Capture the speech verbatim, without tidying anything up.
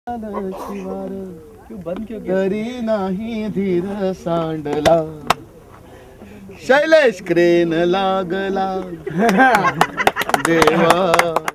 शिवार क्यों बंद क्यों तरी नाही धीर सांडला शैलेश क्रेन लागला देवा